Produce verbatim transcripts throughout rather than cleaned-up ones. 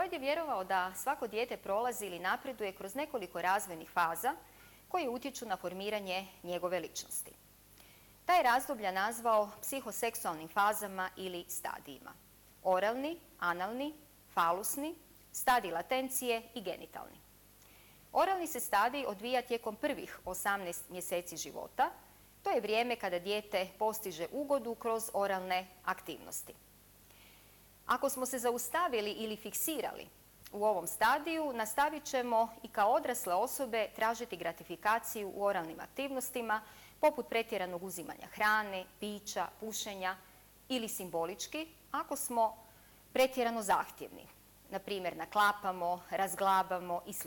Freud je vjerovao da svako dijete prolazi ili napreduje kroz nekoliko razvojnih faza koje utječu na formiranje njegove ličnosti. Taj je razdoblja nazvao psihoseksualnim fazama ili stadijima. Oralni, analni, falusni, stadij latencije i genitalni. Oralni se stadij odvija tijekom prvih osamnaest mjeseci života. To je vrijeme kada dijete postiže ugodu kroz oralne aktivnosti. Ako smo se zaustavili ili fiksirali u ovom stadiju, nastavit ćemo i kao odrasle osobe tražiti gratifikaciju u oralnim aktivnostima, poput pretjeranog uzimanja hrane, pića, pušenja ili simbolički, ako smo pretjerano zahtjevni. Na primjer, naklapamo, razglabamo i sl.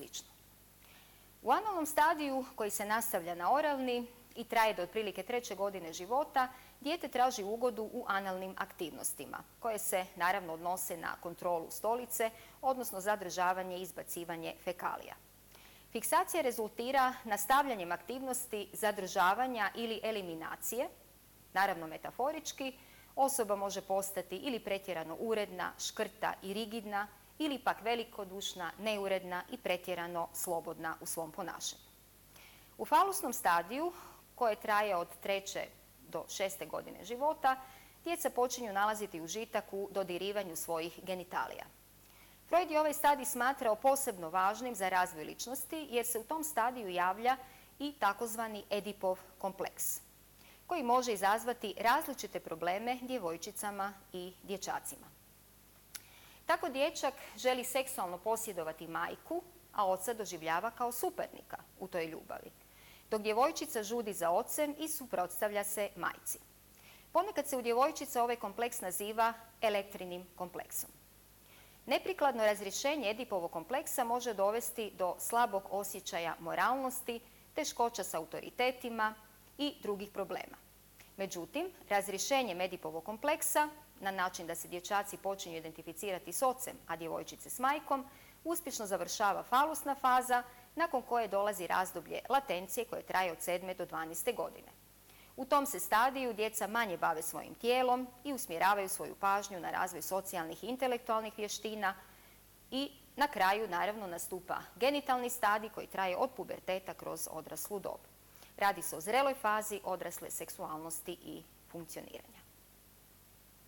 U analnom stadiju, koji se nastavlja na oralni i traje do otprilike treće godine života, dijete traži ugodu u analnim aktivnostima, koje se naravno odnose na kontrolu stolice, odnosno zadržavanje i izbacivanje fekalija. Fiksacija rezultira nastavljanjem aktivnosti zadržavanja ili eliminacije, naravno metaforički. Osoba može postati ili pretjerano uredna, škrta i rigidna, ili pak velikodušna, neuredna i pretjerano slobodna u svom ponašanju. U falusnom stadiju, koje traje od treće do šeste godine života, djeca počinju nalaziti užitak u dodirivanju svojih genitalija. Freud je ovaj stadij smatrao posebno važnim za razvoj ličnosti jer se u tom stadiju javlja i takozvani Edipov kompleks, koji može izazvati različite probleme djevojčicama i dječacima. Tako dječak želi seksualno posjedovati majku, a oca doživljava kao suparnika u toj ljubavi, dok djevojčica žudi za ocem i suprotstavlja se majci. Ponekad se u djevojčica ovaj kompleks naziva elektrinim kompleksom. Neprikladno razrješenje Edipovog kompleksa može dovesti do slabog osjećaja moralnosti, teškoća s autoritetima i drugih problema. Međutim, razrješenjem Edipovog kompleksa, na način da se dječaci počinju identificirati s ocem, a djevojčice s majkom, uspješno završava falusna faza, nakon koje dolazi razdoblje latencije koje traje od sedme do dvanaeste godine. U tom se stadiju djeca manje bave svojim tijelom i usmjeravaju svoju pažnju na razvoj socijalnih i intelektualnih vještina i na kraju naravno nastupa genitalni stadij koji traje od puberteta kroz odraslu dob. Radi se o zreloj fazi odrasle seksualnosti i funkcioniranja.